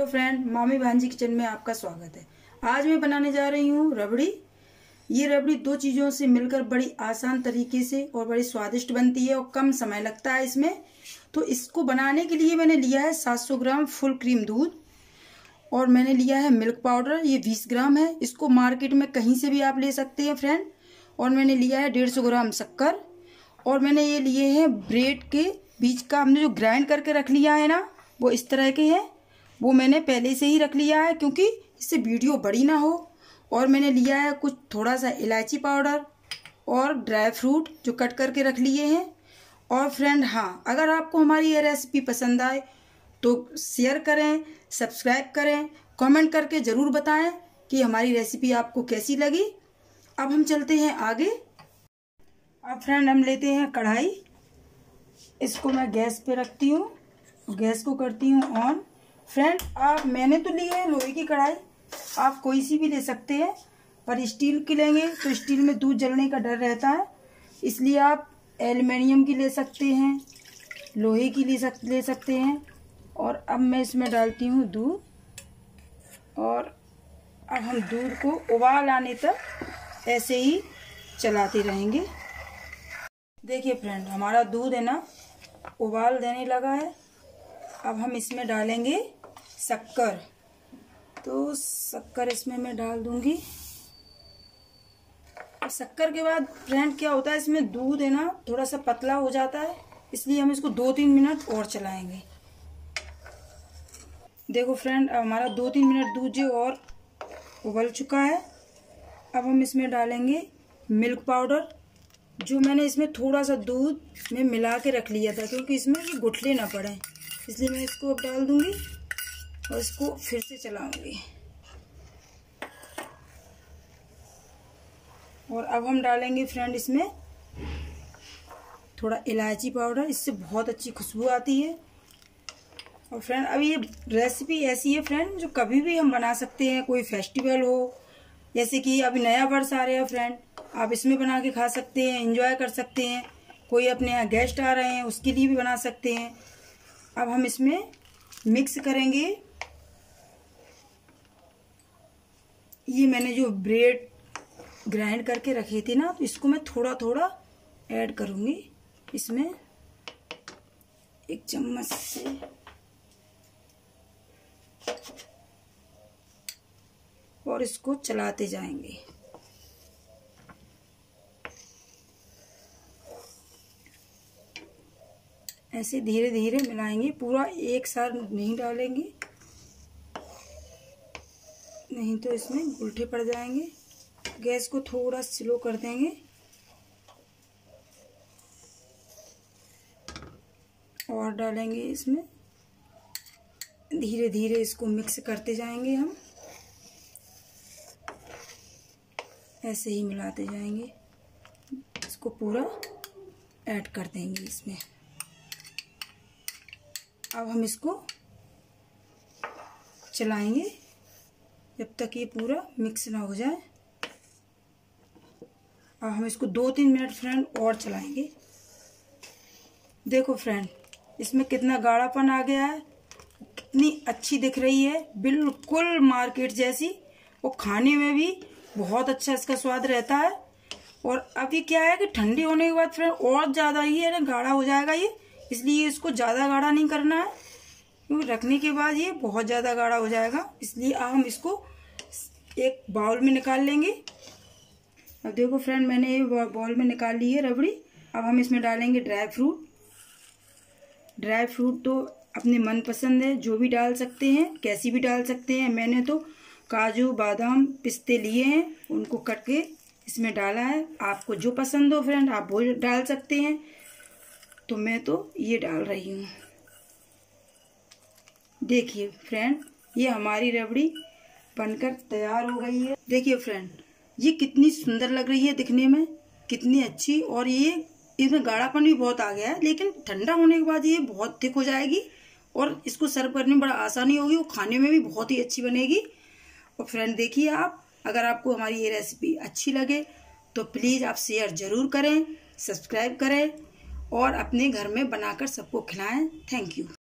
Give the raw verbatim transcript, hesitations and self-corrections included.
Hello friend, मामी भांजी kitchen में आपका स्वागत है। आज मैं बनाने जा रही हूँ रबड़ी। ये रबड़ी दो चीज़ों से मिलकर बड़ी आसान तरीके से और बड़ी स्वादिष्ट बनती है और कम समय लगता है इसमें। तो इसको बनाने के लिए मैंने लिया है सात सौ ग्राम फुल क्रीम दूध और मैंने लिया है मिल्क पाउडर, ये बीस ग्राम है। इसको मार्केट में कहीं से भी आप ले सकते हैं फ्रेंड। और मैंने लिया है डेढ़ सौ ग्राम शक्कर और मैंने ये लिए हैं ब्रेड के बीच का, हमने जो ग्राइंड करके रख लिया है ना, वो इस तरह के हैं। वो मैंने पहले से ही रख लिया है क्योंकि इससे वीडियो बड़ी ना हो। और मैंने लिया है कुछ थोड़ा सा इलायची पाउडर और ड्राई फ्रूट जो कट करके रख लिए हैं। और फ्रेंड हाँ, अगर आपको हमारी ये रेसिपी पसंद आए तो शेयर करें, सब्सक्राइब करें, कमेंट करके ज़रूर बताएं कि हमारी रेसिपी आपको कैसी लगी। अब हम चलते हैं आगे। अब फ्रेंड हम लेते हैं कढ़ाई। इसको मैं गैस पे रखती हूँ, गैस को करती हूँ ऑन। फ्रेंड आप मैंने तो ली है लोहे की कढ़ाई, आप कोई सी भी ले सकते हैं, पर स्टील की लेंगे तो स्टील में दूध जलने का डर रहता है, इसलिए आप एल्युमिनियम की ले सकते हैं, लोहे की ले सक ले सकते हैं। और अब मैं इसमें डालती हूँ दूध और अब हम दूध को उबाल आने तक ऐसे ही चलाते रहेंगे। देखिए फ्रेंड, हमारा दूध है ना उबाल देने लगा है। अब हम इसमें डालेंगे शक्कर। तो शक्कर इसमें मैं डाल दूंगी। और शक्कर के बाद फ्रेंड क्या होता है, इसमें दूध है ना थोड़ा सा पतला हो जाता है, इसलिए हम इसको दो तीन मिनट और चलाएंगे। देखो फ्रेंड, अब हमारा दो तीन मिनट दूध जो और उबल चुका है। अब हम इसमें डालेंगे मिल्क पाउडर, जो मैंने इसमें थोड़ा सा दूध में मिला के रख लिया था क्योंकि इसमें गुठली ना पड़े, इसलिए मैं इसको अब डाल दूंगी और इसको फिर से चलाऊंगी। और अब हम डालेंगे फ्रेंड इसमें थोड़ा इलायची पाउडर, इससे बहुत अच्छी खुशबू आती है। और फ्रेंड अब ये रेसिपी ऐसी है फ्रेंड जो कभी भी हम बना सकते हैं, कोई फेस्टिवल हो, जैसे कि अभी नया वर्ष आ रहा है फ्रेंड, आप इसमें बना के खा सकते हैं, एंजॉय कर सकते हैं। कोई अपने यहाँ गेस्ट आ रहे हैं उसके लिए भी बना सकते हैं। अब हम इसमें मिक्स करेंगे। ये मैंने जो ब्रेड ग्राइंड करके रखे थे ना, तो इसको मैं थोड़ा थोड़ा ऐड करूँगी इसमें एक चम्मच से। और इसको चलाते जाएंगे। ऐसे धीरे धीरे मिलाएंगे, पूरा एक साथ नहीं डालेंगे, नहीं तो इसमें उल्टे पड़ जाएंगे। गैस को थोड़ा स्लो कर देंगे और डालेंगे इसमें। धीरे धीरे इसको मिक्स करते जाएंगे, हम ऐसे ही मिलाते जाएंगे। इसको पूरा ऐड कर देंगे इसमें। अब हम इसको चलाएंगे जब तक ये पूरा मिक्स ना हो जाए। अब हम इसको दो तीन मिनट फ्रेंड और चलाएंगे। देखो फ्रेंड, इसमें कितना गाढ़ापन आ गया है, कितनी अच्छी दिख रही है, बिल्कुल मार्केट जैसी। और खाने में भी बहुत अच्छा इसका स्वाद रहता है। और अभी क्या है कि ठंडी होने के बाद फ्रेंड और ज़्यादा ही है ना गाढ़ा हो जाएगा ये, इसलिए इसको ज़्यादा गाढ़ा नहीं करना है क्योंकि रखने के बाद ये बहुत ज़्यादा गाढ़ा हो जाएगा। इसलिए अब हम इसको एक बाउल में निकाल लेंगे। अब देखो फ्रेंड, मैंने ये बाउल में निकाल ली है रबड़ी। अब हम इसमें डालेंगे ड्राई फ्रूट। ड्राई फ्रूट तो अपने मन पसंद है, जो भी डाल सकते हैं, कैसी भी डाल सकते हैं। मैंने तो काजू बादाम पिस्ते लिए हैं, उनको कट के इसमें डाला है। आपको जो पसंद हो फ्रेंड आप वो डाल सकते हैं, तो मैं तो ये डाल रही हूँ। देखिए फ्रेंड, ये हमारी रबड़ी बनकर तैयार हो गई है। देखिए फ्रेंड, ये कितनी सुंदर लग रही है दिखने में, कितनी अच्छी। और ये इसमें गाढ़ापन भी बहुत आ गया है, लेकिन ठंडा होने के बाद ये बहुत थिक हो जाएगी और इसको सर्व करने में बड़ा आसानी होगी, वो खाने में भी बहुत ही अच्छी बनेगी। और फ्रेंड देखिए, आप अगर आपको हमारी ये रेसिपी अच्छी लगे तो प्लीज़ आप शेयर ज़रूर करें, सब्सक्राइब करें और अपने घर में बनाकर सबको खिलाएं। Thank you.